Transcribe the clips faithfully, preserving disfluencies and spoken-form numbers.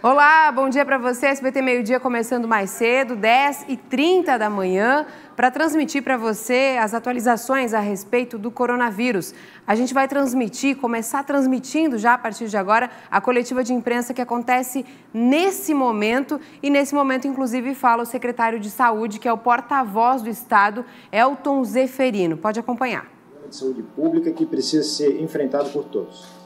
Olá, bom dia para você. S B T Meio Dia começando mais cedo, dez e trinta da manhã, para transmitir para você as atualizações a respeito do coronavírus. A gente vai transmitir, começar transmitindo já a partir de agora, a coletiva de imprensa que acontece nesse momento. E nesse momento, inclusive, fala o secretário de Saúde, que é o porta-voz do Estado, Elton Zeferino. Pode acompanhar. De saúde pública que precisa ser enfrentado por todos.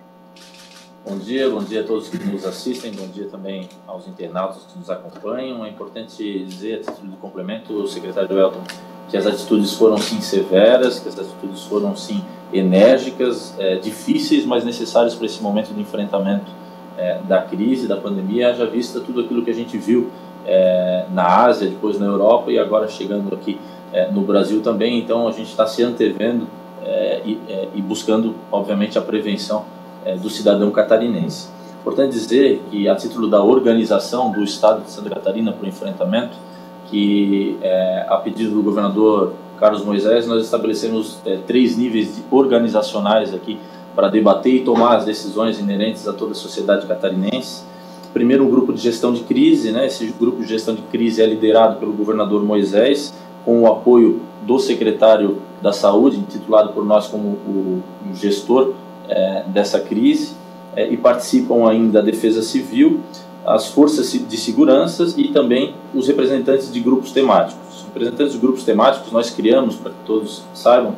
Bom dia, bom dia a todos que nos assistem, bom dia também aos internautas que nos acompanham. É importante dizer, a título de complemento, o secretário Elton, que as atitudes foram sim severas, que as atitudes foram sim enérgicas, é, difíceis, mas necessárias para esse momento de enfrentamento é, da crise, da pandemia, haja vista tudo aquilo que a gente viu é, na Ásia, depois na Europa e agora chegando aqui é, no Brasil também. Então a gente está se antevendo é, e, é, e buscando, obviamente, a prevenção do cidadão catarinense. Importante dizer que, a título da organização do Estado de Santa Catarina para o enfrentamento, que é, a pedido do governador Carlos Moisés, nós estabelecemos é, três níveis de organizacionais aqui para debater e tomar as decisões inerentes a toda a sociedade catarinense. Primeiro, um grupo de gestão de crise, né? Esse grupo de gestão de crise é liderado pelo governador Moisés, com o apoio do secretário da Saúde, intitulado por nós como o, o gestor É, dessa crise, é, e participam ainda a Defesa Civil, as forças de segurança e também os representantes de grupos temáticos. Os representantes de grupos temáticos nós criamos, para que todos saibam,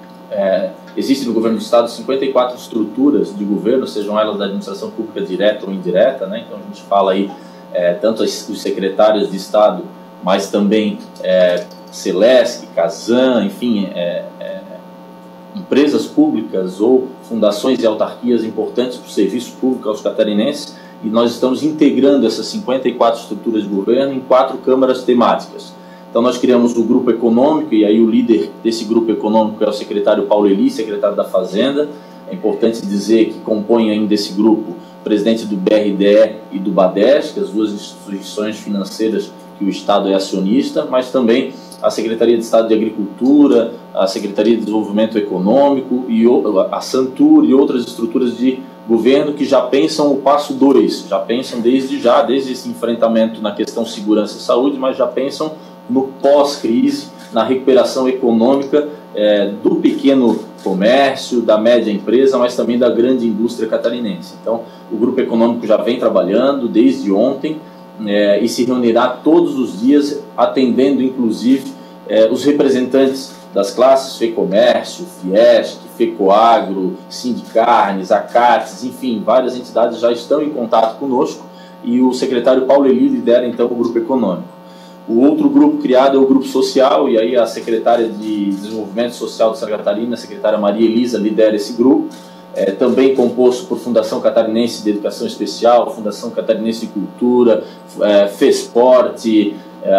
é, existem no governo do Estado cinquenta e quatro estruturas de governo, sejam elas da administração pública direta ou indireta, né? Então a gente fala aí é, tanto os secretários de Estado, mas também é, Celesc, Casan, enfim, é, é, empresas públicas ou fundações e autarquias importantes para o serviço público aos catarinenses, e nós estamos integrando essas cinquenta e quatro estruturas de governo em quatro câmaras temáticas. Então nós criamos o grupo econômico, e aí o líder desse grupo econômico é o secretário Paulo Eli, secretário da Fazenda. É importante dizer que compõe ainda esse grupo o presidente do B R D E e do BADESC, as duas instituições financeiras que o Estado é acionista, mas também a Secretaria de Estado de Agricultura, a Secretaria de Desenvolvimento Econômico, e a Santur e outras estruturas de governo que já pensam o passo dois, já pensam desde já, desde esse enfrentamento na questão segurança e saúde, mas já pensam no pós-crise, na recuperação econômica é, do pequeno comércio, da média empresa, mas também da grande indústria catarinense. Então, o Grupo Econômico já vem trabalhando desde ontem, É, e se reunirá todos os dias, atendendo inclusive é, os representantes das classes FEComércio, Fiesc, FECoagro, Sindicarnes, Acates, enfim, várias entidades já estão em contato conosco, e o secretário Paulo Eli lidera então o Grupo Econômico. O outro grupo criado é o Grupo Social, e aí a secretária de Desenvolvimento Social de Santa Catarina, a secretária Maria Elisa, lidera esse grupo. É, também composto por Fundação Catarinense de Educação Especial, Fundação Catarinense de Cultura, é, FESporte,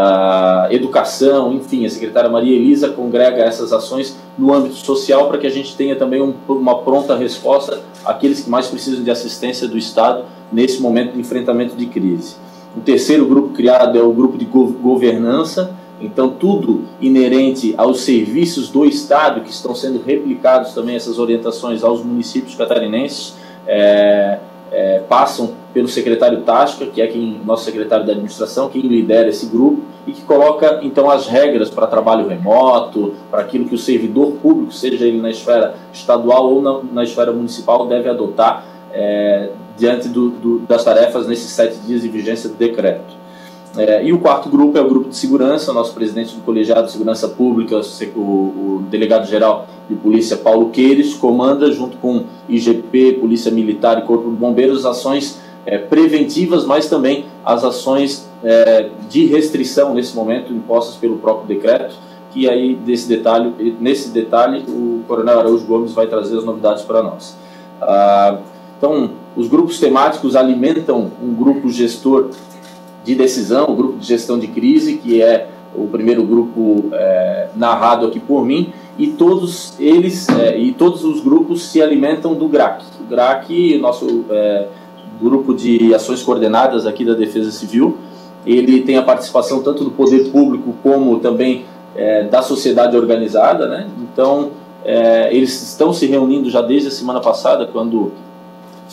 é, Educação, enfim, a secretária Maria Elisa congrega essas ações no âmbito social para que a gente tenha também um, uma pronta resposta àqueles que mais precisam de assistência do Estado nesse momento de enfrentamento de crise. O terceiro grupo criado é o grupo de governança. Então, tudo inerente aos serviços do Estado, que estão sendo replicados também, essas orientações aos municípios catarinenses, é, é, passam pelo secretário Tasca, que é quem, nosso secretário da administração, quem lidera esse grupo, e que coloca, então, as regras para trabalho remoto, para aquilo que o servidor público, seja ele na esfera estadual ou na, na esfera municipal, deve adotar é, diante do, do, das tarefas nesses sete dias de vigência do decreto. É, e o quarto grupo é o grupo de segurança. O nosso presidente do Colegiado de Segurança Pública, o, o delegado-geral de Polícia Paulo Queires, comanda junto com I G P, Polícia Militar e Corpo de Bombeiros ações é, preventivas, mas também as ações é, de restrição nesse momento impostas pelo próprio decreto, que aí desse detalhe, nesse detalhe o Coronel Araújo Gomes vai trazer as novidades para nós. Ah, então, os grupos temáticos alimentam um grupo gestor de decisão, o grupo de gestão de crise, que é o primeiro grupo é, narrado aqui por mim, e todos eles é, e todos os grupos se alimentam do GRAC. O GRAC, nosso é, grupo de ações coordenadas aqui da Defesa Civil, ele tem a participação tanto do poder público como também é, da sociedade organizada, né? Então, é, eles estão se reunindo já desde a semana passada, quando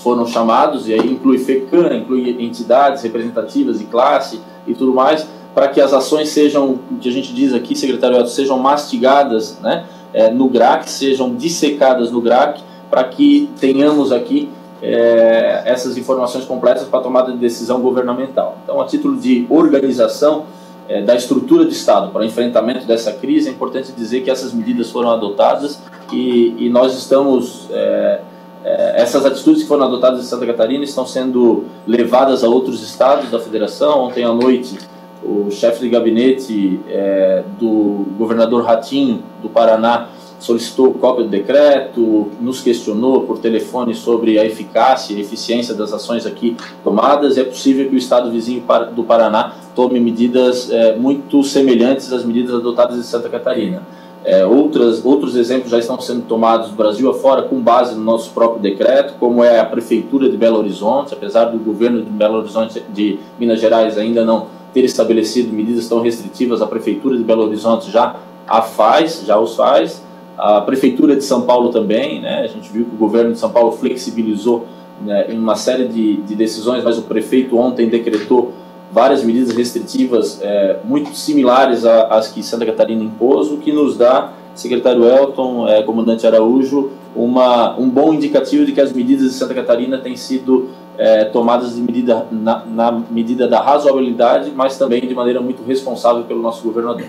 foram chamados, e aí inclui FECAM, inclui entidades representativas de classe e tudo mais, para que as ações sejam, o que a gente diz aqui, secretário Elton, sejam mastigadas, né, é, no G R A C, sejam dissecadas no G R A C, para que tenhamos aqui é, essas informações completas para a tomada de decisão governamental. Então, a título de organização é, da estrutura do Estado para o enfrentamento dessa crise, é importante dizer que essas medidas foram adotadas e, e nós estamos... É, é, essas atitudes que foram adotadas em Santa Catarina estão sendo levadas a outros estados da federação. Ontem à noite, o chefe de gabinete é, do governador Ratinho, do Paraná, solicitou cópia do decreto, nos questionou por telefone sobre a eficácia e a eficiência das ações aqui tomadas. É possível que o estado vizinho do Paraná tome medidas é, muito semelhantes às medidas adotadas em Santa Catarina. É, outras, outros exemplos já estão sendo tomados do Brasil afora com base no nosso próprio decreto, como é a Prefeitura de Belo Horizonte, apesar do governo de Belo Horizonte de Minas Gerais ainda não ter estabelecido medidas tão restritivas, a Prefeitura de Belo Horizonte já a faz, já os faz. A Prefeitura de São Paulo também, né? A gente viu que o governo de São Paulo flexibilizou, né, em uma série de, de decisões, mas o prefeito ontem decretou várias medidas restritivas é, muito similares às que Santa Catarina impôs, o que nos dá, secretário Elton, é, comandante Araújo, uma, um bom indicativo de que as medidas de Santa Catarina têm sido é, tomadas de medida, na, na medida da razoabilidade, mas também de maneira muito responsável pelo nosso governador.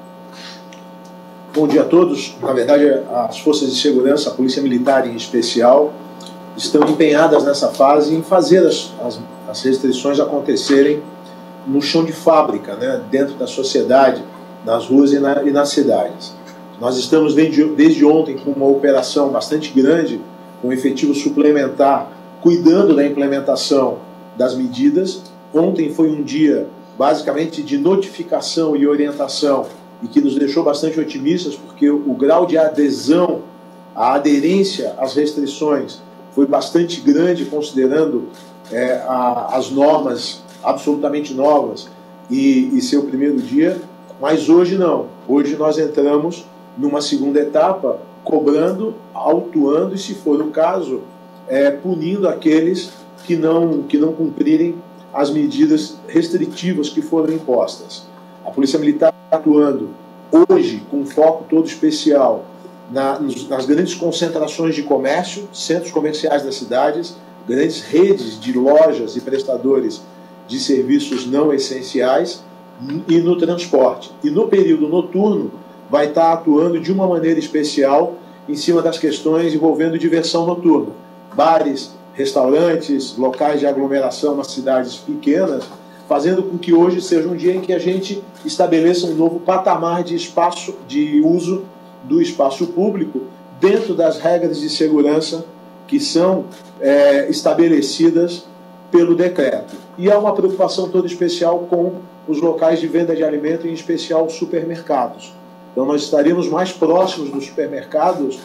Bom dia a todos. Na verdade, as forças de segurança, a Polícia Militar em especial, estão empenhadas nessa fase em fazer as, as, as restrições acontecerem no chão de fábrica, né, dentro da sociedade, nas ruas e, na, e nas cidades. Nós estamos desde, desde ontem com uma operação bastante grande, com efetivo suplementar, cuidando da implementação das medidas. Ontem foi um dia basicamente de notificação e orientação, e que nos deixou bastante otimistas, porque o, o grau de adesão, a aderência às restrições foi bastante grande, considerando é, a, as normas absolutamente novas e, e seu primeiro dia, mas hoje não. Hoje nós entramos numa segunda etapa, cobrando, autuando e, se for o caso, é, punindo aqueles que não, que não cumprirem as medidas restritivas que foram impostas. A Polícia Militar está atuando hoje com foco todo especial na, nas grandes concentrações de comércio, centros comerciais das cidades, grandes redes de lojas e prestadores de serviços não essenciais e no transporte. E no período noturno vai estar atuando de uma maneira especial em cima das questões envolvendo diversão noturna. Bares, restaurantes, locais de aglomeração nas cidades pequenas, fazendo com que hoje seja um dia em que a gente estabeleça um novo patamar de espaço, de uso do espaço público, dentro das regras de segurança que são é, estabelecidas pelo decreto. E há uma preocupação toda especial com os locais de venda de alimento, em especial os supermercados. Então nós estaremos mais próximos dos supermercados,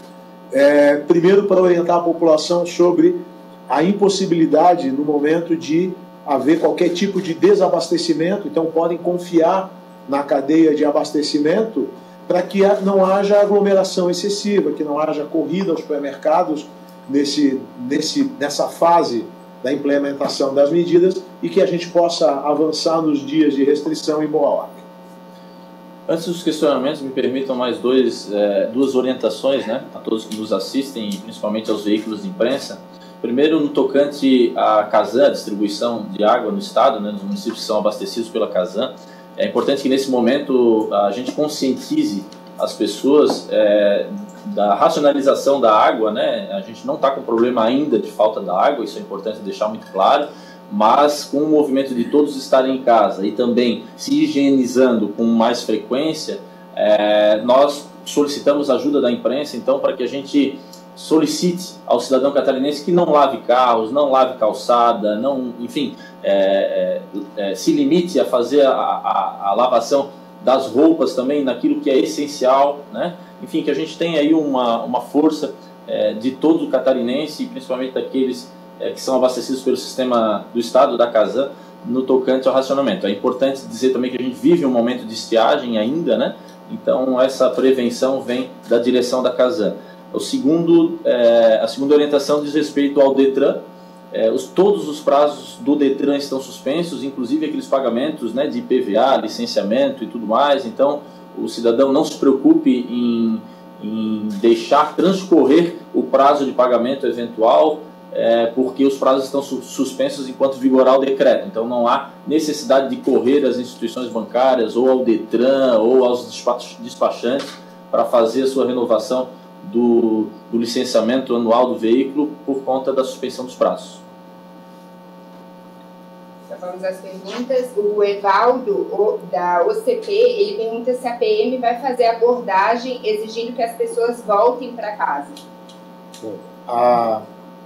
é, primeiro para orientar a população sobre a impossibilidade no momento de haver qualquer tipo de desabastecimento, então podem confiar na cadeia de abastecimento para que não haja aglomeração excessiva, que não haja corrida aos supermercados nesse, nesse, nessa fase da implementação das medidas e que a gente possa avançar nos dias de restrição em boa ordem. Antes dos questionamentos, me permitam mais dois, é, duas orientações, né, a todos que nos assistem e principalmente aos veículos de imprensa. Primeiro, no tocante à Casan, a distribuição de água no estado, né, nos municípios que são abastecidos pela Casan, é importante que nesse momento a gente conscientize as pessoas é, da racionalização da água, né? A gente não está com problema ainda de falta da água, isso é importante deixar muito claro, mas com o movimento de todos estarem em casa e também se higienizando com mais frequência, é, nós solicitamos ajuda da imprensa, então, para que a gente solicite ao cidadão catarinense que não lave carros, não lave calçada, não, enfim, é, é, é, se limite a fazer a, a, a lavação das roupas também, naquilo que é essencial, né? Enfim, que a gente tenha aí uma, uma força é, de todo o catarinense, principalmente daqueles é, que são abastecidos pelo sistema do Estado, da Casan, no tocante ao racionamento. É importante dizer também que a gente vive um momento de estiagem ainda, né? Então essa prevenção vem da direção da Casan. O segundo, é, a segunda orientação diz respeito ao Detran. É, os, todos os prazos do Detran estão suspensos, inclusive aqueles pagamentos, né, de I P V A, licenciamento e tudo mais. Então, o cidadão não se preocupe em, em deixar transcorrer o prazo de pagamento eventual, é, porque os prazos estão su suspensos enquanto vigorar o decreto. Então, não há necessidade de correr às instituições bancárias ou ao Detran ou aos despachantes para fazer a sua renovação do, do licenciamento anual do veículo por conta da suspensão dos prazos. Vamos às perguntas. O Evaldo, da O C P, ele pergunta se a P M vai fazer abordagem exigindo que as pessoas voltem para casa. Bom, a,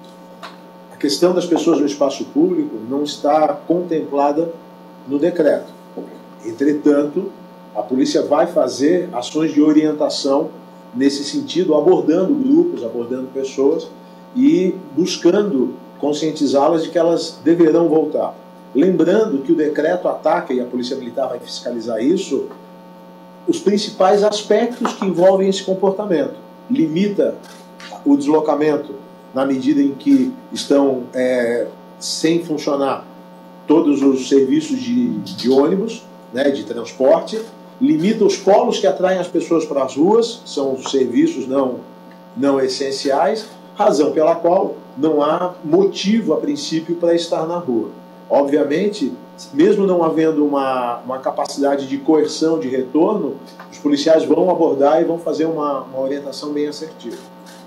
a questão das pessoas no espaço público não está contemplada no decreto. Entretanto, a polícia vai fazer ações de orientação nesse sentido, abordando grupos, abordando pessoas e buscando conscientizá-las de que elas deverão voltar. Lembrando que o decreto ataca, e a Polícia Militar vai fiscalizar isso, os principais aspectos que envolvem esse comportamento. Limita o deslocamento na medida em que estão é, sem funcionar todos os serviços de, de ônibus, né, de transporte, limita os polos que atraem as pessoas para as ruas, são os serviços não, não essenciais, razão pela qual não há motivo, a princípio, para estar na rua. Obviamente, mesmo não havendo uma, uma capacidade de coerção, de retorno, os policiais vão abordar e vão fazer uma, uma orientação bem assertiva.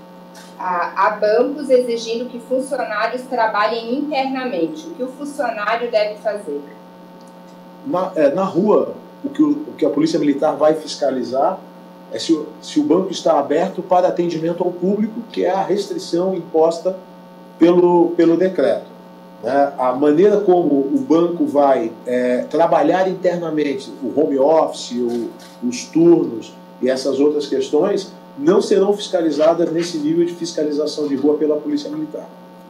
Há bancos exigindo que funcionários trabalhem internamente. O que o funcionário deve fazer? Na, é, na rua, o que, o, o que a Polícia Militar vai fiscalizar é se o, se o banco está aberto para atendimento ao público, que é a restrição imposta pelo, pelo decreto. Né? A maneira como o banco vai é, trabalhar internamente, o home office, o, os turnos e essas outras questões, não serão fiscalizadas nesse nível de fiscalização de rua pela Polícia Militar.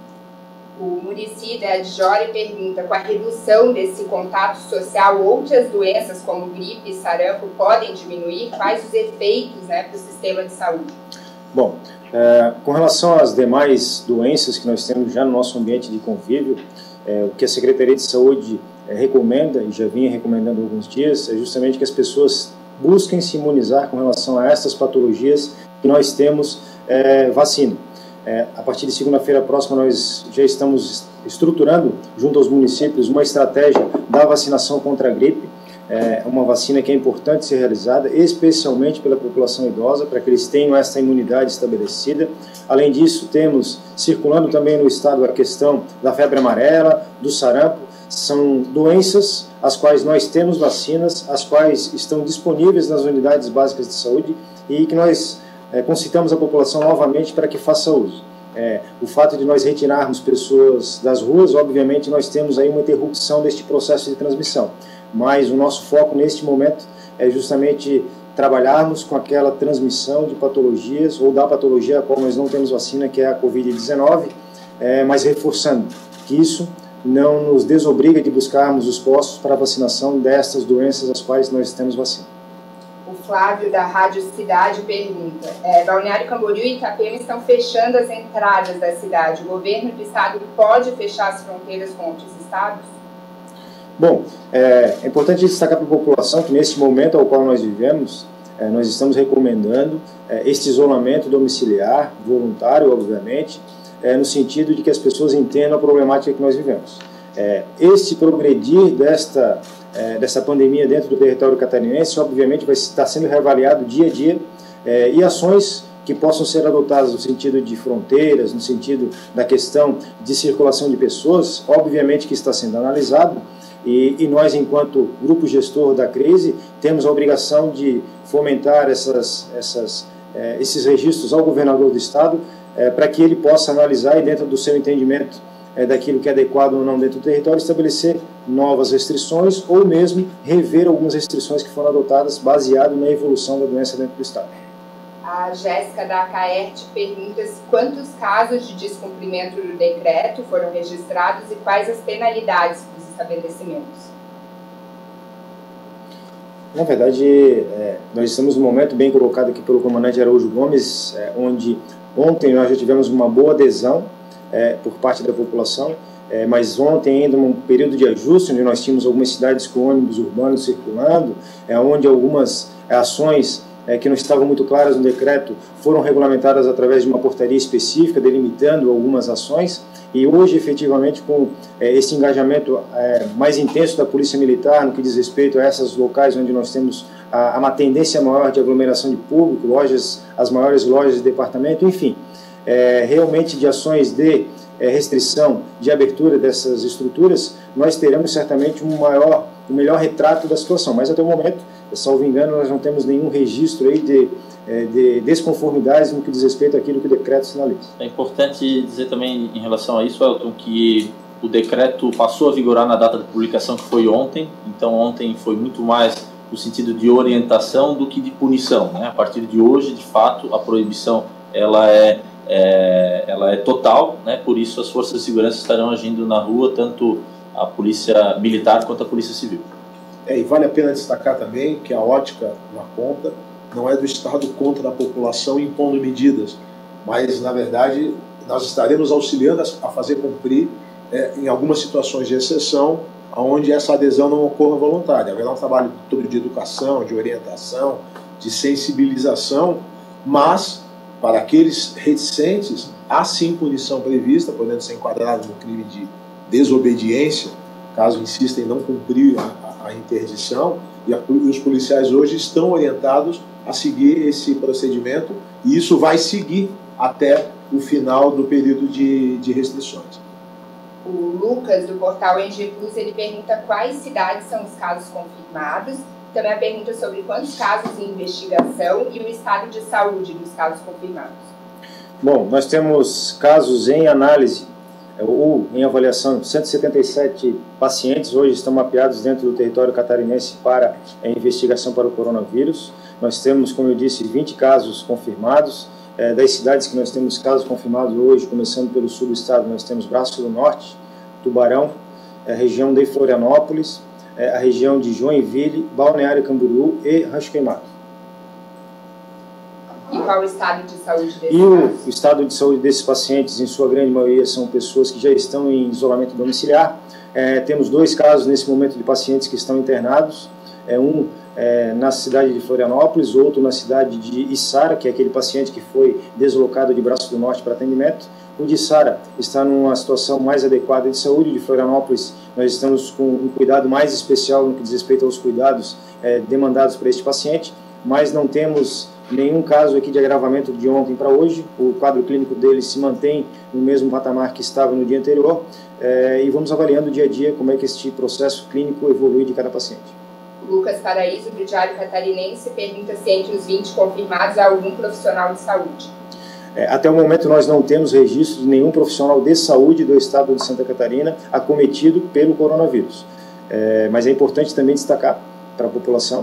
O Muricy da Adjore pergunta: com a redução desse contato social, outras doenças como gripe e sarampo podem diminuir? Quais os efeitos, né, para o sistema de saúde? Bom, é, com relação às demais doenças que nós temos já no nosso ambiente de convívio, é, o que a Secretaria de Saúde é, recomenda, e já vinha recomendando há alguns dias, é justamente que as pessoas busquem se imunizar com relação a essas patologias que nós temos é, vacina. É, a partir de segunda-feira próxima nós já estamos estruturando, junto aos municípios, uma estratégia da vacinação contra a gripe. É uma vacina que é importante ser realizada, especialmente pela população idosa, para que eles tenham essa imunidade estabelecida. Além disso, temos circulando também no estado a questão da febre amarela, do sarampo. São doenças as quais nós temos vacinas, as quais estão disponíveis nas unidades básicas de saúde e que nós é, concitamos a população novamente para que faça uso. É, o fato de nós retirarmos pessoas das ruas, obviamente nós temos aí uma interrupção deste processo de transmissão. Mas o nosso foco neste momento é justamente trabalharmos com aquela transmissão de patologias ou da patologia a qual nós não temos vacina, que é a covid dezenove, é, mas reforçando que isso não nos desobriga de buscarmos os postos para a vacinação destas doenças às quais nós temos vacina. O Flávio, da Rádio Cidade, pergunta: é, Balneário Camboriú e Itapema estão fechando as entradas da cidade. O governo do estado pode fechar as fronteiras com outros estados? Bom, é, é importante destacar para a população que nesse momento ao qual nós vivemos, é, nós estamos recomendando é, este isolamento domiciliar, voluntário, obviamente, é, no sentido de que as pessoas entendam a problemática que nós vivemos. É, este progredir desta, é, dessa pandemia dentro do território catarinense, obviamente, vai estar sendo reavaliado dia a dia, é, e ações que possam ser adotadas no sentido de fronteiras, no sentido da questão de circulação de pessoas, obviamente que está sendo analisado. E, e nós, enquanto grupo gestor da crise, temos a obrigação de fomentar essas, essas, eh, esses registros ao governador do estado, eh, para que ele possa analisar e, dentro do seu entendimento eh, daquilo que é adequado ou não dentro do território, estabelecer novas restrições ou mesmo rever algumas restrições que foram adotadas baseado na evolução da doença dentro do estado. A Jéssica da Acaerte pergunta quantos casos de descumprimento do decreto foram registrados e quais as penalidades dos estabelecimentos. Na verdade, é, nós estamos num momento bem colocado aqui pelo comandante Araújo Gomes, é, onde ontem nós já tivemos uma boa adesão é, por parte da população. É, mas ontem ainda um período de ajuste, onde nós tínhamos algumas cidades com ônibus urbanos circulando, é, onde algumas ações é, que não estavam muito claras no decreto foram regulamentadas através de uma portaria específica, delimitando algumas ações, e hoje, efetivamente, com é, esse engajamento é, mais intenso da Polícia Militar no que diz respeito a esses locais onde nós temos a, a uma tendência maior de aglomeração de público, lojas, as maiores lojas de departamento, enfim, é, realmente de ações de restrição de abertura dessas estruturas, nós teremos certamente um maior, um melhor retrato da situação. Mas até o momento, salvo engano, nós não temos nenhum registro aí de, de desconformidades no que diz respeito àquilo que o decreto sinaliza. É importante dizer também em relação a isso, Elton, que o decreto passou a vigorar na data de publicação, que foi ontem. Então ontem foi muito mais no sentido de orientação do que de punição, né? A partir de hoje, de fato, a proibição ela é É, ela é total, né? Por isso as forças de segurança estarão agindo na rua, tanto a polícia militar quanto a polícia civil. É, e vale a pena destacar também que a ótica na ponta não é do Estado contra a população impondo medidas, mas na verdade nós estaremos auxiliando a fazer cumprir é, em algumas situações de exceção, onde essa adesão não ocorra voluntária. Haverá um trabalho todo de educação, de orientação, de sensibilização, mas para aqueles reticentes, há sim punição prevista, podendo ser enquadrado no crime de desobediência, caso insistam em não cumprir a, a interdição, e, a, e os policiais hoje estão orientados a seguir esse procedimento, e isso vai seguir até o final do período de, de restrições. O Lucas, do portal N G Plus, ele pergunta quais cidades são os casos confirmados. Também a pergunta sobre quantos casos em investigação e o estado de saúde dos casos confirmados. Bom, nós temos casos em análise ou em avaliação, cento e setenta e sete pacientes hoje estão mapeados dentro do território catarinense para a investigação para o coronavírus. Nós temos, como eu disse, vinte casos confirmados. É, das cidades que nós temos casos confirmados hoje, começando pelo sul do estado, nós temos Braço do Norte, Tubarão, a região de Florianópolis, a região de Joinville, Balneário Camboriú e Rancho Queimado. E qual o estado de saúde desses E o casos? estado de saúde desses pacientes, em sua grande maioria, são pessoas que já estão em isolamento domiciliar. É, temos dois casos nesse momento de pacientes que estão internados, é, um é, na cidade de Florianópolis, outro na cidade de Içara, que é aquele paciente que foi deslocado de Braço do Norte para atendimento. O de Içara está numa situação mais adequada de saúde. De Florianópolis, nós estamos com um cuidado mais especial no que diz respeito aos cuidados é, demandados para este paciente, mas não temos nenhum caso aqui de agravamento de ontem para hoje. O quadro clínico dele se mantém no mesmo patamar que estava no dia anterior, é, e vamos avaliando dia a dia como é que este processo clínico evolui de cada paciente. Lucas Paraíso, do Diário Catarinense, pergunta se entre os vinte confirmados há algum profissional de saúde. É, até o momento nós não temos registro de nenhum profissional de saúde do estado de Santa Catarina acometido pelo coronavírus. É, mas é importante também destacar para a população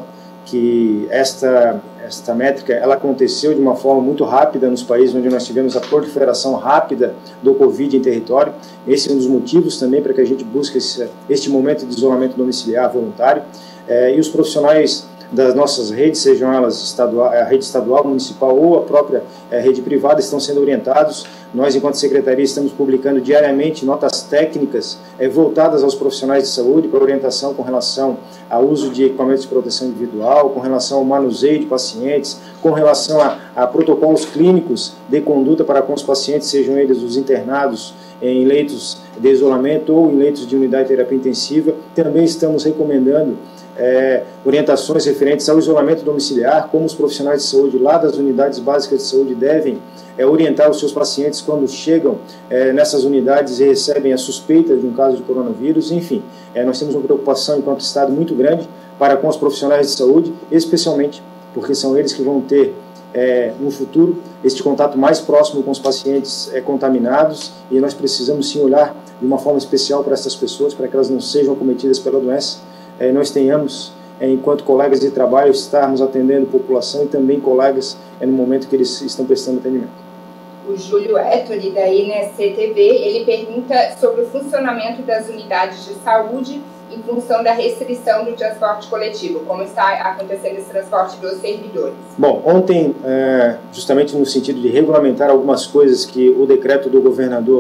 que esta, esta métrica ela aconteceu de uma forma muito rápida nos países onde nós tivemos a proliferação rápida do Covid em território. Esse é um dos motivos também para que a gente busque esse, este momento de isolamento domiciliar voluntário. É, e os profissionais das nossas redes, sejam elas estadual, a rede estadual, municipal ou a própria é, rede privada, estão sendo orientados. Nós, enquanto secretaria, estamos publicando diariamente notas técnicas é, voltadas aos profissionais de saúde para orientação com relação ao uso de equipamentos de proteção individual, com relação ao manuseio de pacientes, com relação a, a protocolos clínicos de conduta para com os pacientes, sejam eles os internados em leitos de isolamento ou em leitos de unidade de terapia intensiva. Também estamos recomendando É, orientações referentes ao isolamento domiciliar, como os profissionais de saúde lá das unidades básicas de saúde devem é, orientar os seus pacientes quando chegam é, nessas unidades e recebem a suspeita de um caso de coronavírus. Enfim, é, nós temos uma preocupação enquanto Estado muito grande para com os profissionais de saúde, especialmente porque são eles que vão ter é, no futuro este contato mais próximo com os pacientes é, contaminados, e nós precisamos sim olhar de uma forma especial para essas pessoas, para que elas não sejam acometidas pela doença. É, nós tenhamos, é, enquanto colegas de trabalho, estarmos atendendo a população e também colegas é, no momento que eles estão prestando atendimento. O Júlio Ettore, da I N S C T V, ele pergunta sobre o funcionamento das unidades de saúde em função da restrição do transporte coletivo, como está acontecendo esse transporte dos servidores. Bom, ontem, é, justamente no sentido de regulamentar algumas coisas que o decreto do governador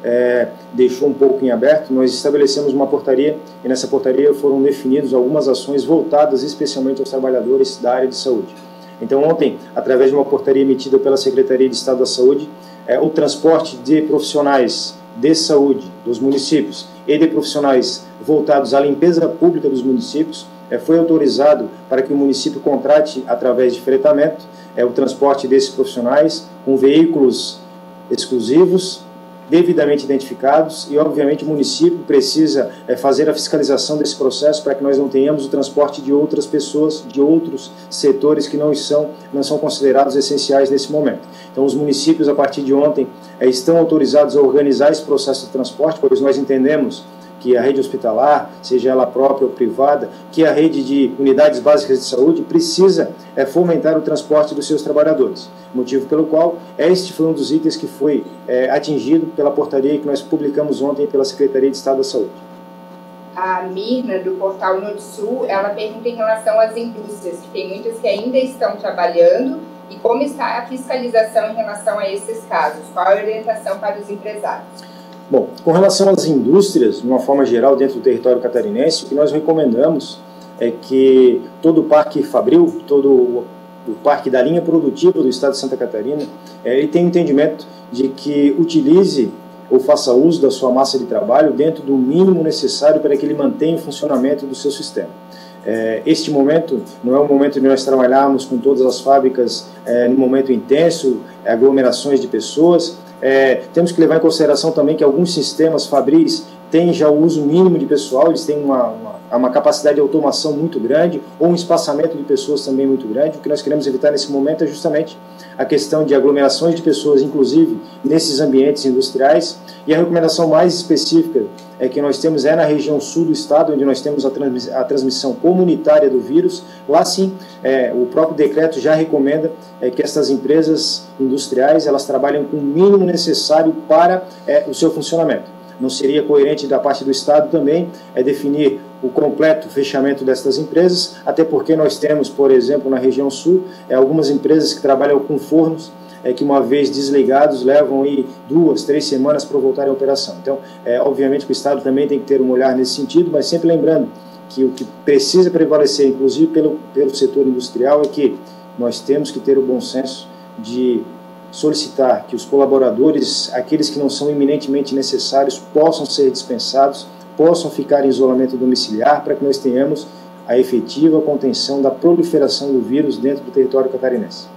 é, deixou um pouco em aberto, nós estabelecemos uma portaria e nessa portaria foram definidas algumas ações voltadas especialmente aos trabalhadores da área de saúde. Então, ontem, através de uma portaria emitida pela Secretaria de Estado da Saúde, é, o transporte de profissionais de saúde dos municípios e de profissionais voltados à limpeza pública dos municípios é, foi autorizado para que o município contrate, através de fretamento, é, o transporte desses profissionais com veículos exclusivos, devidamente identificados, e obviamente o município precisa é, fazer a fiscalização desse processo para que nós não tenhamos o transporte de outras pessoas, de outros setores que não são, não são considerados essenciais nesse momento. Então os municípios, a partir de ontem, é, estão autorizados a organizar esse processo de transporte, pois nós entendemos que a rede hospitalar, seja ela própria ou privada, que a rede de unidades básicas de saúde precisa é, fomentar o transporte dos seus trabalhadores, motivo pelo qual este foi um dos itens que foi é, atingido pela portaria que nós publicamos ontem pela Secretaria de Estado da Saúde. A Mirna, do portal Nordsul, ela pergunta em relação às indústrias, que tem muitas que ainda estão trabalhando, e como está a fiscalização em relação a esses casos, qual a orientação para os empresários? Bom, com relação às indústrias, de uma forma geral, dentro do território catarinense, o que nós recomendamos é que todo o Parque Fabril, todo o, o parque da linha produtiva do estado de Santa Catarina, é, ele tem um entendimento de que utilize ou faça uso da sua massa de trabalho dentro do mínimo necessário para que ele mantenha o funcionamento do seu sistema. É, este momento não é o momento de nós trabalharmos com todas as fábricas é, no momento intenso, aglomerações de pessoas. É, temos que levar em consideração também que alguns sistemas fabris têm já o uso mínimo de pessoal, eles têm uma, uma, uma capacidade de automação muito grande, ou um espaçamento de pessoas também muito grande. O que nós queremos evitar nesse momento é justamente a questão de aglomerações de pessoas, inclusive nesses ambientes industriais. E a recomendação mais específica é que nós temos é na região sul do estado, onde nós temos a, transmiss a transmissão comunitária do vírus. Lá sim, é, o próprio decreto já recomenda é, que essas empresas industriais elas trabalhem com o mínimo necessário para é, o seu funcionamento. Não seria coerente da parte do estado também é definir o completo fechamento destas empresas, até porque nós temos, por exemplo, na região sul, é, algumas empresas que trabalham com fornos, é, que uma vez desligados levam aí duas, três semanas para voltar à operação. Então, é, obviamente que o Estado também tem que ter um olhar nesse sentido, mas sempre lembrando que o que precisa prevalecer, inclusive pelo, pelo setor industrial, é que nós temos que ter o bom senso de solicitar que os colaboradores, aqueles que não são eminentemente necessários, possam ser dispensados, possam ficar em isolamento domiciliar, para que nós tenhamos a efetiva contenção da proliferação do vírus dentro do território catarinense.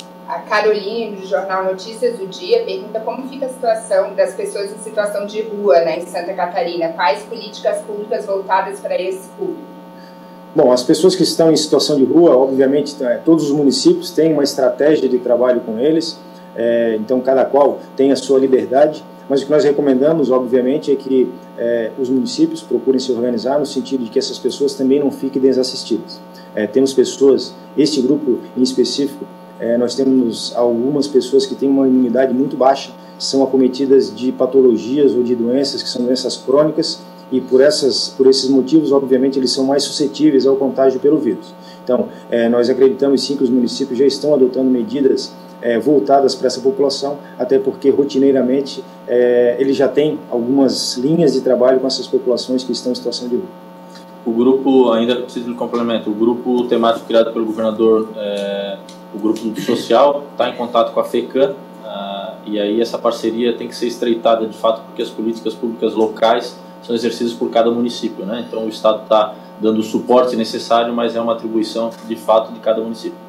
A Caroline, do Jornal Notícias do Dia, pergunta como fica a situação das pessoas em situação de rua, né, em Santa Catarina. Quais políticas públicas voltadas para esse público? Bom, as pessoas que estão em situação de rua, obviamente, todos os municípios têm uma estratégia de trabalho com eles, é, então cada qual tem a sua liberdade, mas o que nós recomendamos, obviamente, é que é, os municípios procurem se organizar no sentido de que essas pessoas também não fiquem desassistidas. É, temos pessoas, este grupo em específico, É, nós temos algumas pessoas que têm uma imunidade muito baixa, são acometidas de patologias ou de doenças que são doenças crônicas e por, essas, por esses motivos, obviamente, eles são mais suscetíveis ao contágio pelo vírus. Então, é, nós acreditamos sim que os municípios já estão adotando medidas é, voltadas para essa população, até porque rotineiramente é, eles já têm algumas linhas de trabalho com essas populações que estão em situação de rua. O grupo, ainda preciso de complemento, o grupo temático criado pelo governador, é, o grupo social, está em contato com a FECAM, uh, e aí essa parceria tem que ser estreitada de fato, porque as políticas públicas locais são exercidas por cada município, né? Então o Estado está dando o suporte necessário, mas é uma atribuição de fato de cada município.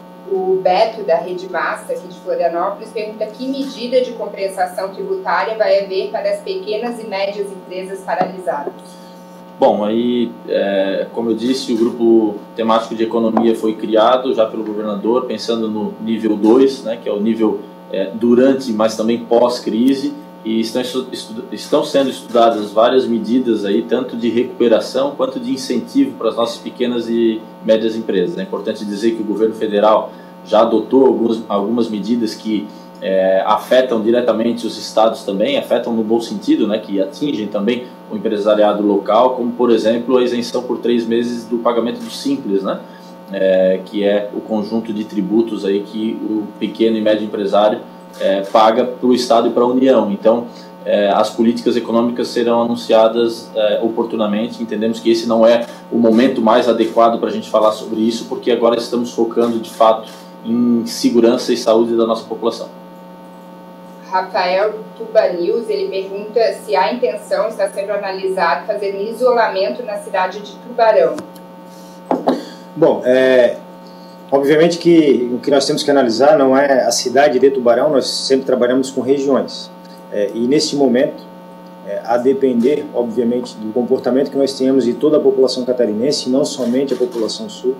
O Beto, da Rede Massa, aqui de Florianópolis, pergunta que medida de compensação tributária vai haver para as pequenas e médias empresas paralisadas. Bom, aí, é, como eu disse, o grupo temático de economia foi criado já pelo governador, pensando no nível dois, né, que é o nível é, durante, mas também pós-crise, e estão, estão sendo estudadas várias medidas aí, tanto de recuperação quanto de incentivo para as nossas pequenas e médias empresas. É importante dizer que o governo federal já adotou algumas, algumas medidas que É, afetam diretamente os estados também, afetam no bom sentido, né, que atingem também o empresariado local, como por exemplo a isenção por três meses do pagamento do Simples, né, é, que é o conjunto de tributos aí que o pequeno e médio empresário é, paga para o Estado e para a União. Então é, as políticas econômicas serão anunciadas é, oportunamente. Entendemos que esse não é o momento mais adequado para a gente falar sobre isso, porque agora estamos focando de fato em segurança e saúde da nossa população. Rafael Tuba News, ele pergunta se há intenção, está sendo analisado, fazer um isolamento na cidade de Tubarão. Bom, é, obviamente que o que nós temos que analisar não é a cidade de Tubarão, nós sempre trabalhamos com regiões. É, e neste momento, é, a depender, obviamente, do comportamento que nós tenhamos de toda a população catarinense, não somente a população sul,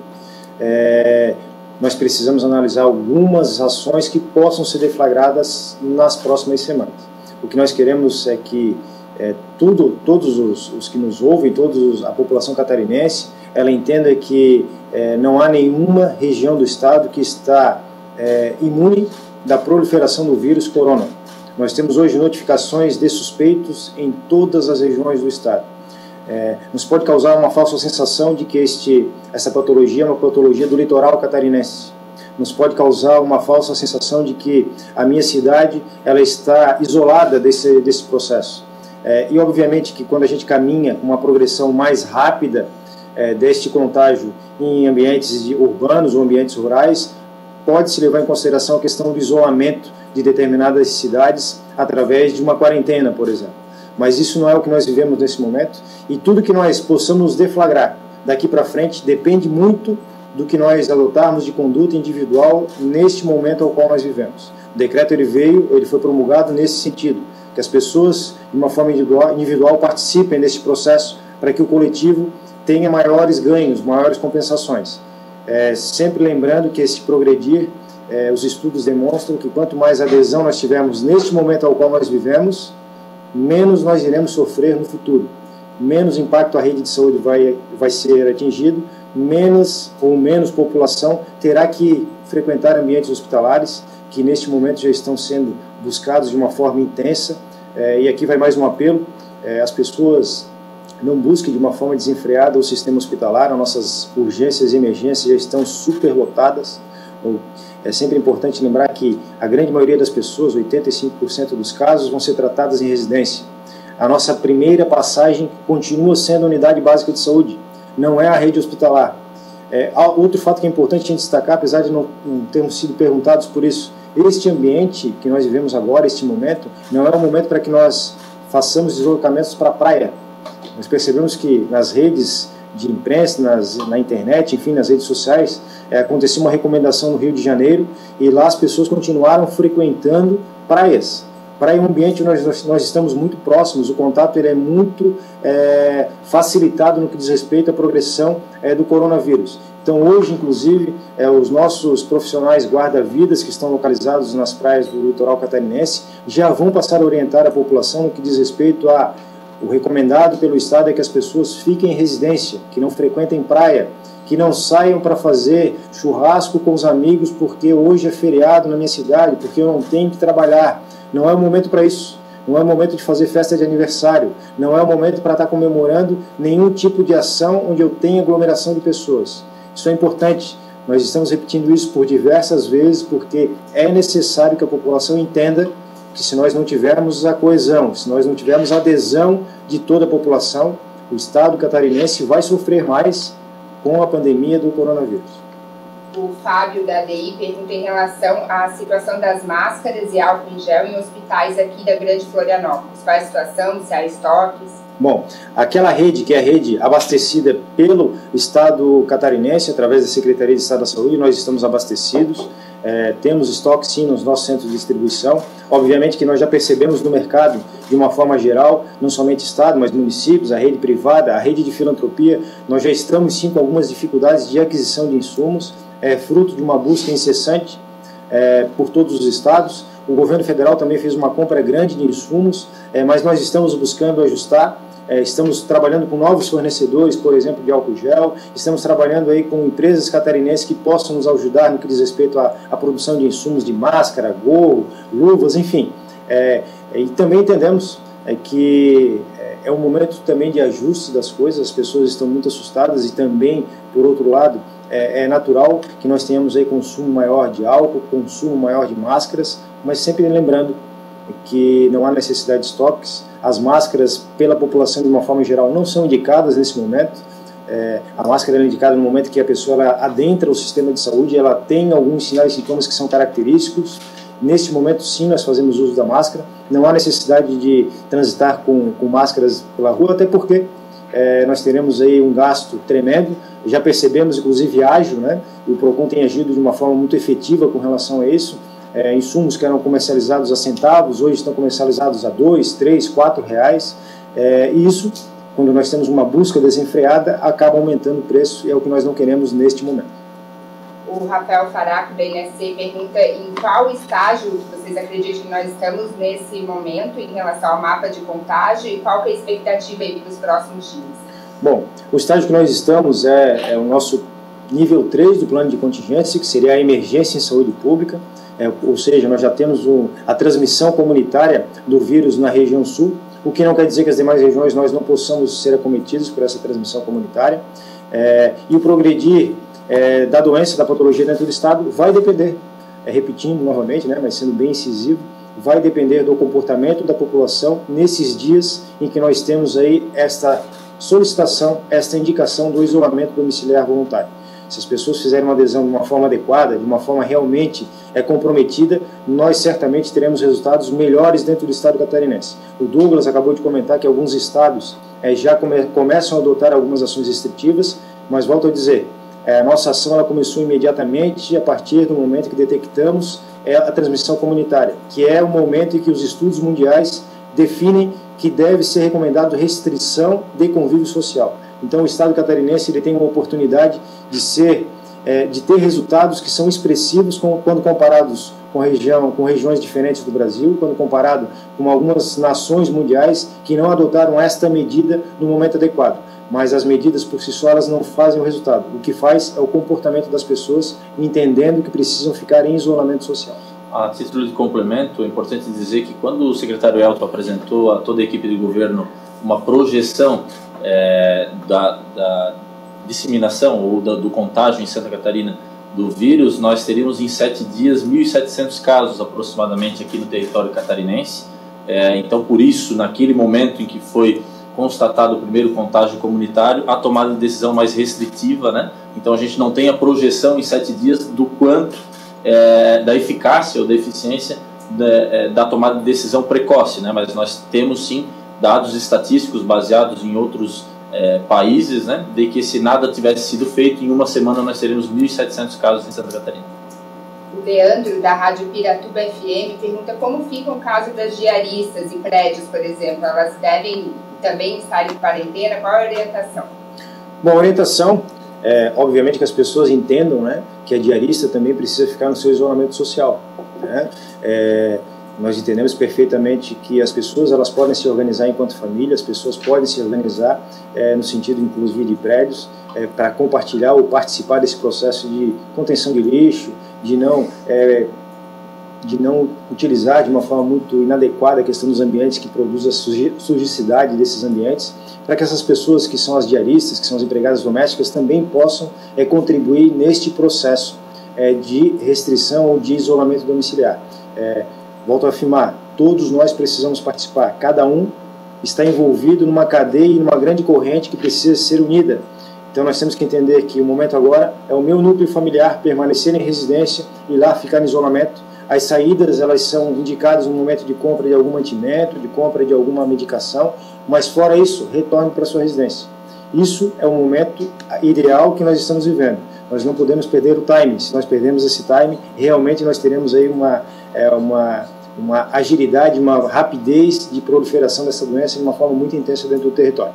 é, nós precisamos analisar algumas ações que possam ser deflagradas nas próximas semanas. O que nós queremos é que é, tudo, todos os, os que nos ouvem, todos a população catarinense, ela entenda que é, não há nenhuma região do estado que está é, imune da proliferação do vírus corona. Nós temos hoje notificações de suspeitos em todas as regiões do estado. É, nos pode causar uma falsa sensação de que este, essa patologia é uma patologia do litoral catarinense. Nos pode causar uma falsa sensação de que a minha cidade ela está isolada desse, desse processo. É, e obviamente que quando a gente caminha com uma progressão mais rápida é, deste contágio em ambientes de, urbanos ou ambientes rurais, pode-se levar em consideração a questão do isolamento de determinadas cidades através de uma quarentena, por exemplo. Mas isso não é o que nós vivemos nesse momento, e tudo que nós possamos deflagrar daqui para frente depende muito do que nós adotarmos de conduta individual neste momento ao qual nós vivemos. O decreto ele veio, ele foi promulgado nesse sentido, que as pessoas, de uma forma individual, individual participem desse processo para que o coletivo tenha maiores ganhos, maiores compensações. É, sempre lembrando que esse progredir, é, os estudos demonstram que quanto mais adesão nós tivermos neste momento ao qual nós vivemos, menos nós iremos sofrer no futuro, menos impacto a rede de saúde vai, vai ser atingido, menos ou menos população terá que frequentar ambientes hospitalares, que neste momento já estão sendo buscados de uma forma intensa, é, e aqui vai mais um apelo, é, as pessoas não busquem de uma forma desenfreada o sistema hospitalar, as nossas urgências e emergências já estão superlotadas. É sempre importante lembrar que a grande maioria das pessoas, oitenta e cinco por cento dos casos, vão ser tratadas em residência. A nossa primeira passagem continua sendo a unidade básica de saúde, não é a rede hospitalar. É, outro fato que é importante a gente destacar, apesar de não, não termos sido perguntados por isso, este ambiente que nós vivemos agora, este momento, não é um momento para que nós façamos deslocamentos para a praia. Nós percebemos que nas redes de imprensa, nas, na internet, enfim, nas redes sociais, é, aconteceu uma recomendação no Rio de Janeiro e lá as pessoas continuaram frequentando praias. Praia é um ambiente onde nós, nós estamos muito próximos, o contato ele é muito é, facilitado no que diz respeito à progressão é, do coronavírus. Então hoje, inclusive, é, os nossos profissionais guarda-vidas que estão localizados nas praias do litoral catarinense já vão passar a orientar a população no que diz respeito a o recomendado pelo Estado é que as pessoas fiquem em residência, que não frequentem praia, que não saiam para fazer churrasco com os amigos porque hoje é feriado na minha cidade, porque eu não tenho que trabalhar. Não é o momento para isso. Não é o momento de fazer festa de aniversário. Não é o momento para estar comemorando nenhum tipo de ação onde eu tenha aglomeração de pessoas. Isso é importante. Nós estamos repetindo isso por diversas vezes porque é necessário que a população entenda que se nós não tivermos a coesão, se nós não tivermos a adesão de toda a população, o Estado catarinense vai sofrer mais com a pandemia do coronavírus. O Fábio da D I pergunta em relação à situação das máscaras e álcool em gel em hospitais aqui da Grande Florianópolis. Qual a situação, se há estoques? Bom, aquela rede que é a rede abastecida pelo Estado catarinense, através da Secretaria de Estado da Saúde, nós estamos abastecidos. É, temos estoque sim nos nossos centros de distribuição. Obviamente que nós já percebemos no mercado de uma forma geral, não somente Estado, mas municípios, a rede privada, a rede de filantropia, nós já estamos sim com algumas dificuldades de aquisição de insumos, é, fruto de uma busca incessante é, por todos os estados. O governo federal também fez uma compra grande de insumos, é, mas nós estamos buscando ajustar. É, estamos trabalhando com novos fornecedores, por exemplo, de álcool gel, estamos trabalhando aí com empresas catarinenses que possam nos ajudar no que diz respeito à, à produção de insumos de máscara, gorro, luvas, enfim. É, e também entendemos é, que é um momento também de ajuste das coisas, as pessoas estão muito assustadas e também, por outro lado, é, é natural que nós tenhamos aí consumo maior de álcool, consumo maior de máscaras, mas sempre lembrando que não há necessidade de estoques. As máscaras, pela população de uma forma geral, não são indicadas nesse momento. É, a máscara é indicada no momento que a pessoa ela adentra o sistema de saúde, ela tem alguns sinais e sintomas que são característicos. Neste momento, sim, nós fazemos uso da máscara. Não há necessidade de transitar com, com máscaras pela rua, até porque é, nós teremos aí um gasto tremendo. Já percebemos, inclusive, ágil, né? O PROCON tem agido de uma forma muito efetiva com relação a isso. É, insumos que eram comercializados a centavos, hoje estão comercializados a dois, três, quatro reais. É, e isso, quando nós temos uma busca desenfreada, acaba aumentando o preço, e é o que nós não queremos neste momento. O Rafael Faraco, da I N S C, pergunta em qual estágio vocês acreditam que nós estamos nesse momento em relação ao mapa de contágio e qual que é a expectativa aí para os próximos dias? Bom, o estágio que nós estamos é, é o nosso nível três do plano de contingência, que seria a emergência em saúde pública, é, ou seja, nós já temos o, a transmissão comunitária do vírus na região sul, o que não quer dizer que as demais regiões nós não possamos ser acometidos por essa transmissão comunitária, é, e o progredir é, da doença, da patologia dentro do estado vai depender, é, repetindo novamente, né, mas sendo bem incisivo, vai depender do comportamento da população nesses dias em que nós temos aí esta solicitação, esta indicação do isolamento domiciliar voluntário. Se as pessoas fizerem uma adesão de uma forma adequada, de uma forma realmente é, comprometida, nós certamente teremos resultados melhores dentro do estado catarinense. O Douglas acabou de comentar que alguns estados é, já come, começam a adotar algumas ações restritivas, mas volto a dizer, é, a nossa ação ela começou imediatamente a partir do momento que detectamos é, a transmissão comunitária, que é o momento em que os estudos mundiais definem que deve ser recomendado restrição de convívio social. Então, o estado catarinense ele tem uma oportunidade de ser, é, de ter resultados que são expressivos com, quando comparados com, região, com regiões diferentes do Brasil, quando comparado com algumas nações mundiais que não adotaram esta medida no momento adequado. Mas as medidas por si só elas não fazem o resultado. O que faz é o comportamento das pessoas entendendo que precisam ficar em isolamento social. A título de complemento, é importante dizer que quando o secretário Elton apresentou a toda a equipe de governo uma projeção é, da, da disseminação ou da, do contágio em Santa Catarina do vírus, nós teríamos em sete dias mil e setecentos casos aproximadamente aqui no território catarinense. É, então, por isso, naquele momento em que foi constatado o primeiro contágio comunitário, a tomada de decisão mais restritiva, né? Então, a gente não tem a projeção em sete dias do quanto É, da eficácia ou da eficiência da, é, da tomada de decisão precoce, né? Mas nós temos sim dados estatísticos baseados em outros é, países, né? De que se nada tivesse sido feito, em uma semana nós teríamos mil e setecentos casos em Santa Catarina. O Leandro, da Rádio Piratuba F M, pergunta como fica o caso das diaristas em prédios, por exemplo. Elas devem também estar em quarentena? Qual é a orientação? Bom, a orientação é, obviamente, que as pessoas entendam, né, que a diarista também precisa ficar no seu isolamento social, né? É, nós entendemos perfeitamente que as pessoas elas podem se organizar enquanto família, as pessoas podem se organizar é, no sentido, inclusive, de prédios, é, para compartilhar ou participar desse processo de contenção de lixo, de não, é, de não utilizar de uma forma muito inadequada a questão dos ambientes que produz a sujicidade desses ambientes, para que essas pessoas que são as diaristas, que são as empregadas domésticas, também possam é, contribuir neste processo é, de restrição ou de isolamento domiciliar. É, volto a afirmar, todos nós precisamos participar, cada um está envolvido numa cadeia e numa grande corrente que precisa ser unida. Então nós temos que entender que o momento agora é o meu núcleo familiar permanecer em residência e lá ficar em isolamento. As saídas elas são indicadas no momento de compra de algum mantimento, de compra de alguma medicação, mas fora isso, retorne para a sua residência. Isso é o momento ideal que nós estamos vivendo. Nós não podemos perder o time. Se nós perdermos esse time, realmente nós teremos aí uma, é, uma, uma agilidade, uma rapidez de proliferação dessa doença de uma forma muito intensa dentro do território.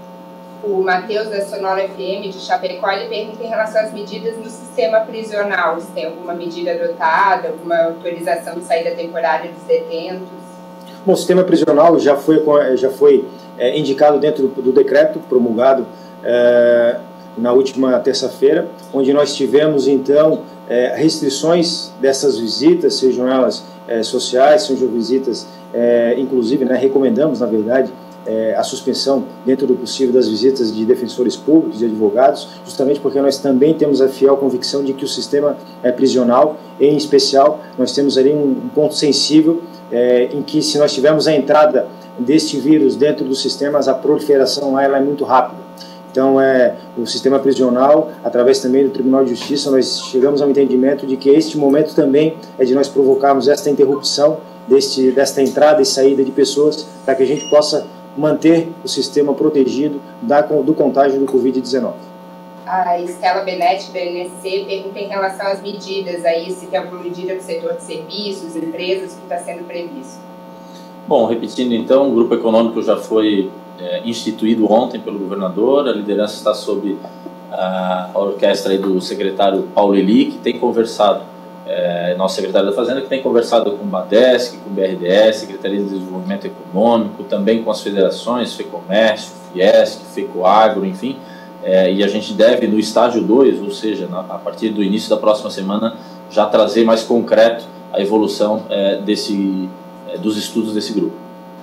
O Matheus, da Sonora F M de Chapecó, ele pergunta em relação às medidas no sistema prisional. Se tem alguma medida adotada, alguma autorização de saída temporária dos detentos? Bom, o sistema prisional já foi, já foi é, indicado dentro do, do decreto promulgado é, na última terça-feira, onde nós tivemos, então, é, restrições dessas visitas, sejam elas é, sociais, sejam visitas, é, inclusive, né, recomendamos, na verdade, É, a suspensão dentro do possível das visitas de defensores públicos, de advogados, justamente porque nós também temos a fiel convicção de que o sistema é, prisional, em especial, nós temos ali um, um ponto sensível é, em que se nós tivermos a entrada deste vírus dentro dos sistemas, a proliferação lá ela é muito rápida. Então, é, o sistema prisional, através também do Tribunal de Justiça, nós chegamos ao entendimento de que este momento também é de nós provocarmos esta interrupção deste, desta entrada e saída de pessoas, para que a gente possa manter o sistema protegido da, do contágio do Covid dezenove. A Estela Benetti, do N S C, pergunta em relação às medidas aí, se tem alguma medida do setor de serviços, empresas, que está sendo previsto. Bom, repetindo então, o grupo econômico já foi é, instituído ontem pelo governador, a liderança está sob a orquestra aí do secretário Paulo Eli, que tem conversado, é, nosso secretário da Fazenda, que tem conversado com o Badesc, com o B R D S, Secretaria de Desenvolvimento Econômico, também com as federações, FEComércio, Fiesc, FECoagro, enfim, é, e a gente deve no estágio dois, ou seja, na, a partir do início da próxima semana, já trazer mais concreto a evolução é, desse, é, dos estudos desse grupo.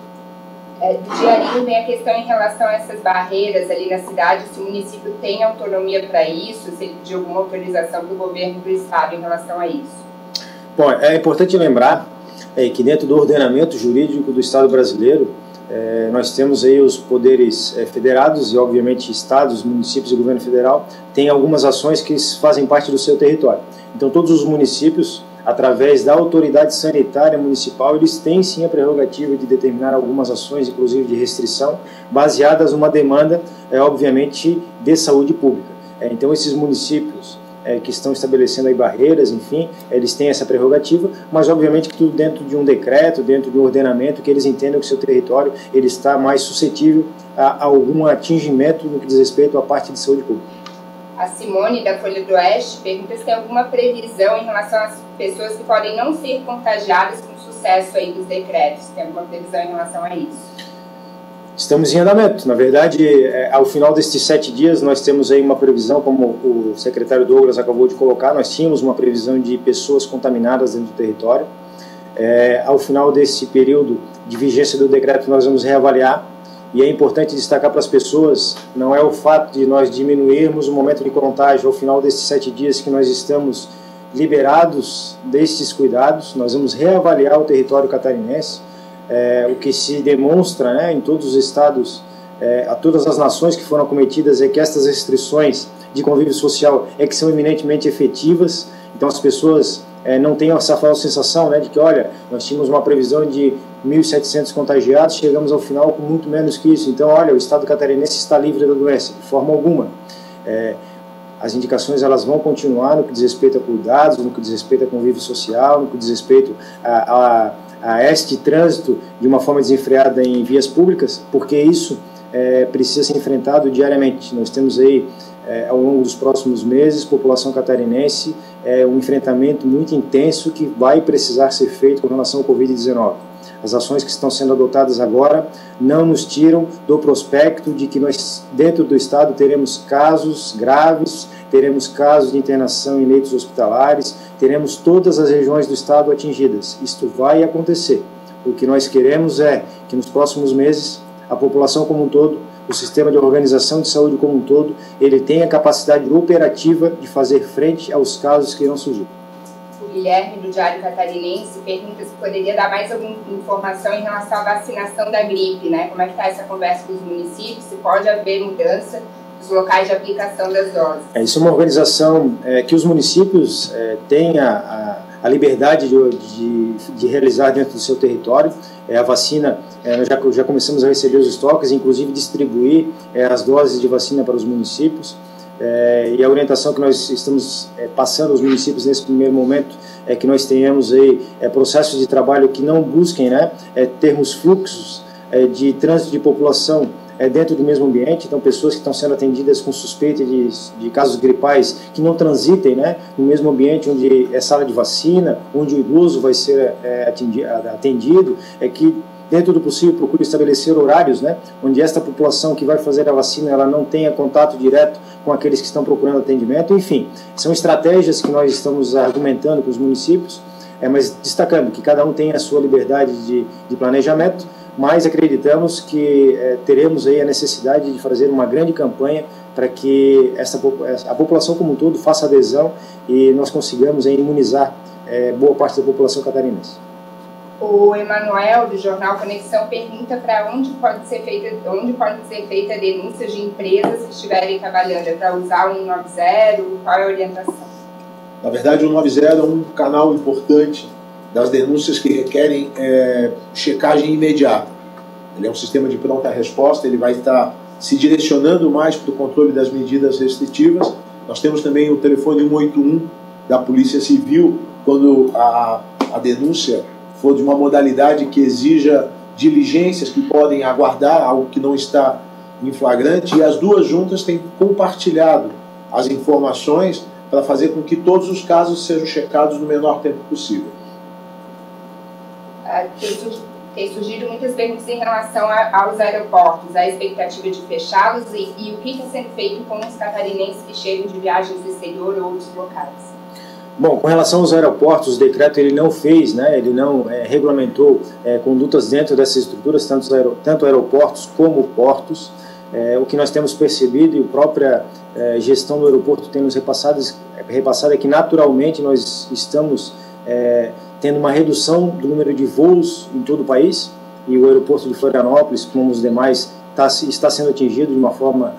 É, do Diarinho vem a questão em relação a essas barreiras ali na cidade, se o município tem autonomia para isso, se ele pediu alguma autorização do governo do estado em relação a isso. Bom, é importante lembrar é, que dentro do ordenamento jurídico do Estado brasileiro, é, nós temos aí os poderes é, federados e, obviamente, estados, municípios e governo federal têm algumas ações que fazem parte do seu território. Então, todos os municípios, através da autoridade sanitária municipal, eles têm sim a prerrogativa de determinar algumas ações, inclusive de restrição, baseadas numa demanda, é, obviamente, de saúde pública. É, então, esses municípios é, que estão estabelecendo aí barreiras, enfim, eles têm essa prerrogativa, mas obviamente que tudo dentro de um decreto, dentro de um ordenamento, que eles entendam que o seu território ele está mais suscetível a, a algum atingimento no que diz respeito à parte de saúde pública. A Simone, da Folha do Oeste, pergunta se tem alguma previsão em relação às pessoas que podem não ser contagiadas com o sucesso aí dos decretos. Tem alguma previsão em relação a isso? Estamos em andamento. Na verdade, é, ao final destes sete dias, nós temos aí uma previsão, como o secretário Douglas acabou de colocar, nós tínhamos uma previsão de pessoas contaminadas dentro do território. É, ao final desse período de vigência do decreto, nós vamos reavaliar. E é importante destacar para as pessoas, não é o fato de nós diminuirmos o momento de contágio ao final desses sete dias que nós estamos liberados destes cuidados, nós vamos reavaliar o território catarinense, é, o que se demonstra, né, em todos os estados, é, a todas as nações que foram acometidas, é que estas restrições de convívio social é que são eminentemente efetivas. Então as pessoas é, não tenham essa falsa sensação, né, de que, olha, nós tínhamos uma previsão de mil e setecentos contagiados, chegamos ao final com muito menos que isso. Então, olha, o estado catarinense está livre da doença, de forma alguma. É, as indicações elas vão continuar no que diz respeito a cuidados, no que diz respeito a convívio social, no que diz respeito a, a, a este trânsito de uma forma desenfreada em vias públicas, porque isso é, precisa ser enfrentado diariamente. Nós temos aí, é, ao longo dos próximos meses, população catarinense, é, um enfrentamento muito intenso que vai precisar ser feito com relação ao Covid dezenove. As ações que estão sendo adotadas agora não nos tiram do prospecto de que nós, dentro do Estado, teremos casos graves, teremos casos de internação em leitos hospitalares, teremos todas as regiões do Estado atingidas. Isto vai acontecer. O que nós queremos é que nos próximos meses a população como um todo, o sistema de organização de saúde como um todo, ele tenha capacidade operativa de fazer frente aos casos que irão surgir. Guilherme, do Diário Catarinense, pergunta se poderia dar mais alguma informação em relação à vacinação da gripe, né? Como é que está essa conversa com os municípios, se pode haver mudança dos locais de aplicação das doses? É, isso é uma organização é, que os municípios é, têm a, a, a liberdade de, de, de realizar dentro do seu território. É, a vacina, é, nós já, já começamos a receber os estoques, inclusive distribuir é, as doses de vacina para os municípios. É, e a orientação que nós estamos é, passando aos municípios nesse primeiro momento é que nós tenhamos aí, é, processos de trabalho que não busquem, né, é, termos fluxos é, de trânsito de população é, dentro do mesmo ambiente. Então, pessoas que estão sendo atendidas com suspeita de, de casos gripais que não transitem, né, no mesmo ambiente onde é sala de vacina, onde o idoso vai ser é, atendido, é que dentro do possível, procure estabelecer horários, né, onde esta população que vai fazer a vacina ela não tenha contato direto com aqueles que estão procurando atendimento. Enfim, são estratégias que nós estamos argumentando com os municípios, é, mas destacando que cada um tem a sua liberdade de, de planejamento, mas acreditamos que é, teremos aí a necessidade de fazer uma grande campanha para que essa, a população como um todo faça adesão e nós consigamos aí, imunizar é, boa parte da população catarinense. O Emanuel, do jornal Conexão, pergunta para onde pode ser feita, onde pode ser feita denúncias de empresas que estiverem trabalhando. É para usar o cento e noventa? Qual é a orientação? Na verdade, o cento e noventa é um canal importante das denúncias que requerem é, checagem imediata. Ele é um sistema de pronta resposta, ele vai estar se direcionando mais para o controle das medidas restritivas. Nós temos também o telefone cento e oitenta e um da Polícia Civil, quando a, a denúncia for de uma modalidade que exija diligências que podem aguardar algo que não está em flagrante, e as duas juntas têm compartilhado as informações para fazer com que todos os casos sejam checados no menor tempo possível. Ah, tem, tem surgido muitas perguntas em relação a, aos aeroportos, a expectativa de fechá-los e, e o que está sendo feito com os catarinenses que chegam de viagens do exterior ou outros locais. Bom, com relação aos aeroportos, o decreto ele não fez, né, ele não é, regulamentou é, condutas dentro dessas estruturas, tanto, aer tanto aeroportos como portos. É, o que nós temos percebido e a própria é, gestão do aeroporto tem nos repassado, repassado é que naturalmente nós estamos é, tendo uma redução do número de voos em todo o país, e o aeroporto de Florianópolis, como os demais, tá, está sendo atingido de uma forma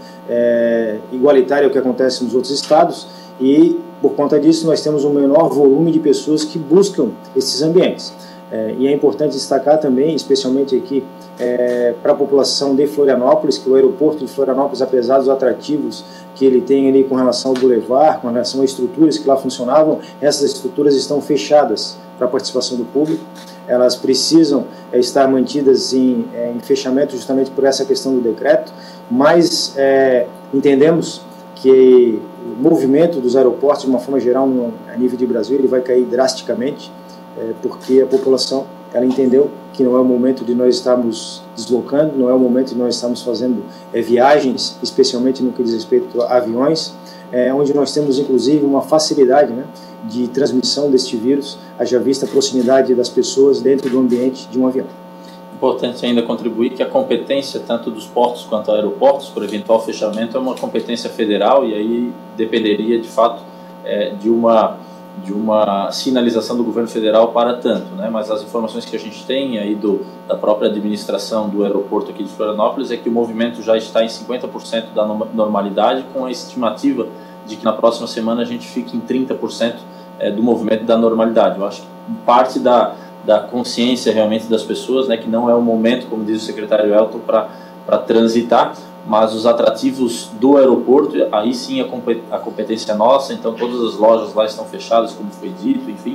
é, igualitária ao que acontece nos outros estados, e por conta disso nós temos um menor volume de pessoas que buscam esses ambientes. É, e é importante destacar também, especialmente aqui, é, para a população de Florianópolis, que o aeroporto de Florianópolis, apesar dos atrativos que ele tem ali com relação ao bulevar, com relação a estruturas que lá funcionavam, essas estruturas estão fechadas para a participação do público. Elas precisam é, estar mantidas em, é, em fechamento justamente por essa questão do decreto, mas é, entendemos que o movimento dos aeroportos, de uma forma geral, no, a nível de Brasil, ele vai cair drasticamente, é, porque a população ela entendeu que não é o momento de nós estarmos deslocando, não é o momento de nós estarmos fazendo é, viagens, especialmente no que diz respeito a aviões, é, onde nós temos, inclusive, uma facilidade, né, de transmissão deste vírus, haja vista a proximidade das pessoas dentro do ambiente de um avião. Importante ainda contribuir que a competência tanto dos portos quanto aeroportos por eventual fechamento é uma competência federal, e aí dependeria de fato é, de uma de uma sinalização do governo federal para tanto, né? Mas as informações que a gente tem aí do, da própria administração do aeroporto aqui de Florianópolis é que o movimento já está em cinquenta por cento da normalidade, com a estimativa de que na próxima semana a gente fique em trinta por cento é, do movimento da normalidade. Eu acho que parte da da consciência realmente das pessoas, né, que não é o momento, como diz o secretário Elton, para transitar, mas os atrativos do aeroporto, aí sim a competência é nossa, então todas as lojas lá estão fechadas, como foi dito, enfim.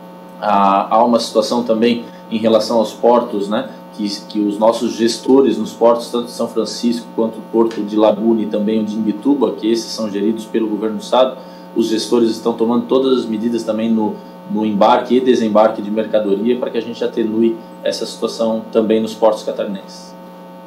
Há, há uma situação também em relação aos portos, né, que, que os nossos gestores nos portos, tanto de São Francisco quanto o porto de Laguna e também o de Imbituba, que esses são geridos pelo governo do estado, os gestores estão tomando todas as medidas também no no embarque e desembarque de mercadoria para que a gente atenue essa situação também nos portos catarinenses.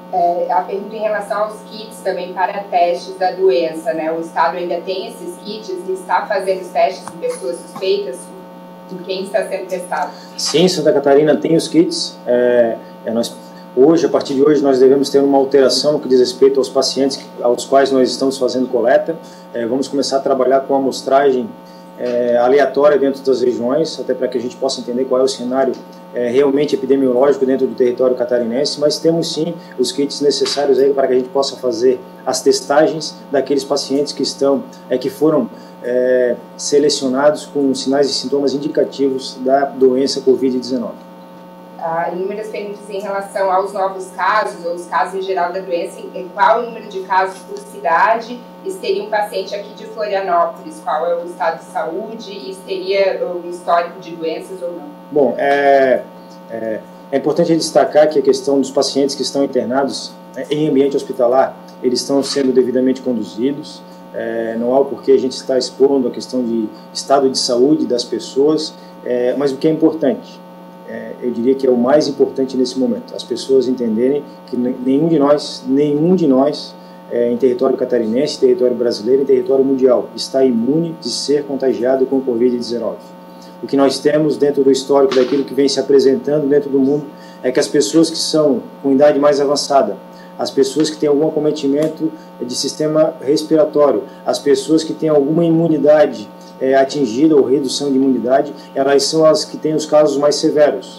É, a pergunta em relação aos kits também para testes da doença, né? O Estado ainda tem esses kits e está fazendo os testes de pessoas suspeitas de quem está sendo testado? Sim, Santa Catarina tem os kits. É, é nós, hoje, a partir de hoje, nós devemos ter uma alteração no que diz respeito aos pacientes aos quais nós estamos fazendo coleta. É, vamos começar a trabalhar com a amostragem É, aleatória dentro das regiões, até para que a gente possa entender qual é o cenário é, realmente epidemiológico dentro do território catarinense, mas temos sim os kits necessários aí para que a gente possa fazer as testagens daqueles pacientes que estão, é, que foram é, selecionados com sinais e sintomas indicativos da doença covid dezenove. Ah, inúmeras perguntas em relação aos novos casos, ou os casos em geral da doença, qual o número de casos por cidade, e se teria um paciente aqui de Florianópolis, qual é o estado de saúde, e se teria um histórico de doenças ou não? Bom, é, é, é importante destacar que a questão dos pacientes que estão internados né, em ambiente hospitalar, eles estão sendo devidamente conduzidos, é, não há o porquê a gente estar expondo a questão de estado de saúde das pessoas, é, mas o que é importante, É, eu diria que é o mais importante nesse momento, as pessoas entenderem que nenhum de nós, nenhum de nós, é, em território catarinense, território brasileiro e território mundial, está imune de ser contagiado com covid dezenove. O que nós temos dentro do histórico daquilo que vem se apresentando dentro do mundo é que as pessoas que são com idade mais avançada, as pessoas que têm algum acometimento de sistema respiratório, as pessoas que têm alguma imunidade É, atingida ou redução de imunidade, elas são as que têm os casos mais severos.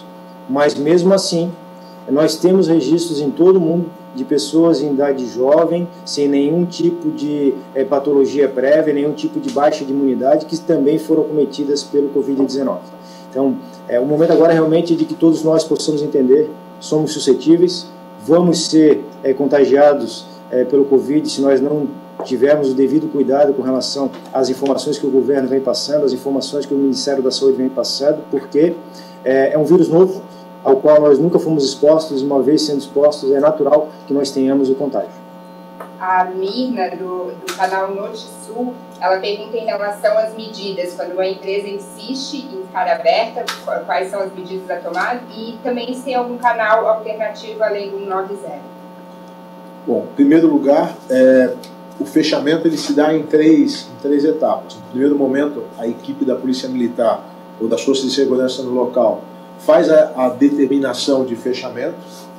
mas mesmo assim, nós temos registros em todo o mundo de pessoas em idade jovem, sem nenhum tipo de é, patologia prévia, nenhum tipo de baixa de imunidade, que também foram cometidas pelo covid dezenove. Então, é, o momento agora realmente de que todos nós possamos entender, somos suscetíveis, vamos ser é, contagiados é, pelo Covid se nós não tivermos o devido cuidado com relação às informações que o governo vem passando, as informações que o Ministério da Saúde vem passando, porque é, é um vírus novo, ao qual nós nunca fomos expostos, e uma vez sendo expostos, é natural que nós tenhamos o contágio. A Mirna, do, do canal NotiSul, ela pergunta em relação às medidas, quando uma empresa insiste em ficar aberta, quais são as medidas a tomar, e também se tem algum canal alternativo além do cento e noventa. Bom, em primeiro lugar, é, o fechamento ele se dá em três, em três etapas. No primeiro momento, a equipe da Polícia Militar ou das Forças de Segurança no local faz a, a determinação de fechamento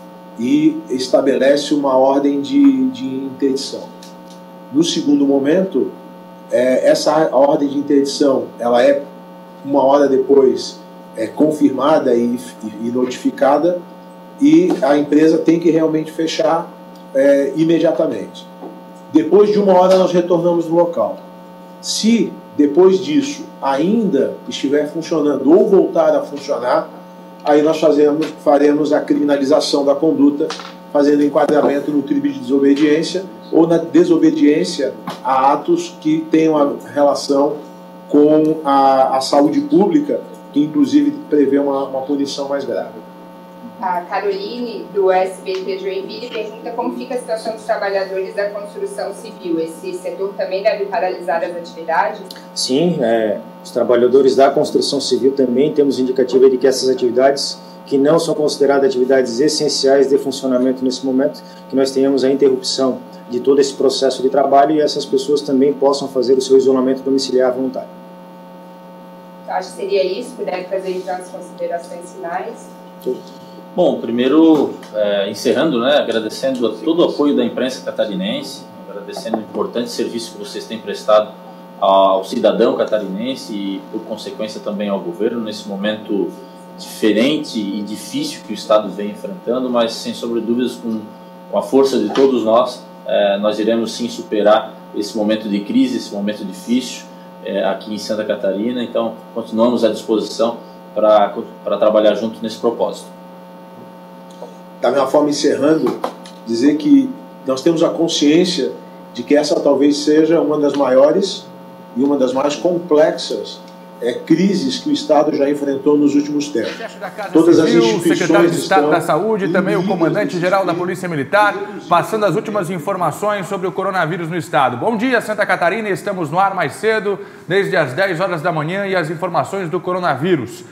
e estabelece uma ordem de, de interdição. No segundo momento, é, essa ordem de interdição ela é uma hora depois é, confirmada e, e, e notificada, e a empresa tem que realmente fechar é, imediatamente. Depois de uma hora nós retornamos no local. Se depois disso ainda estiver funcionando ou voltar a funcionar, aí nós fazemos, faremos a criminalização da conduta, fazendo enquadramento no crime de desobediência ou na desobediência a atos que tenham a relação com a, a saúde pública, que inclusive prevê uma, uma punição mais grave. A Caroline, do S B T Joinville, pergunta como fica a situação dos trabalhadores da construção civil. Esse setor também deve paralisar as atividades? Sim, é, os trabalhadores da construção civil também temos indicativa de que essas atividades, que não são consideradas atividades essenciais de funcionamento nesse momento, que nós tenhamos a interrupção de todo esse processo de trabalho e essas pessoas também possam fazer o seu isolamento domiciliar voluntário. Acho que seria isso, que deve fazer então as considerações finais. Tudo. Bom, primeiro, é, encerrando, né, agradecendo a todo o apoio da imprensa catarinense, agradecendo o importante serviço que vocês têm prestado ao cidadão catarinense e, por consequência, também ao governo, nesse momento diferente e difícil que o Estado vem enfrentando, mas, sem sombra de dúvidas, com, com a força de todos nós, é, nós iremos sim superar esse momento de crise, esse momento difícil é, aqui em Santa Catarina. Então, continuamos à disposição para para trabalhar junto nesse propósito. Da mesma forma, encerrando, dizer que nós temos a consciência de que essa talvez seja uma das maiores e uma das mais complexas é, crises que o Estado já enfrentou nos últimos tempos. Todas as instituições, o secretário de Estado da Saúde e também o comandante-geral da Polícia Militar, passando as últimas informações sobre o coronavírus no Estado. Bom dia, Santa Catarina, estamos no ar mais cedo, desde as dez horas da manhã, e as informações do coronavírus.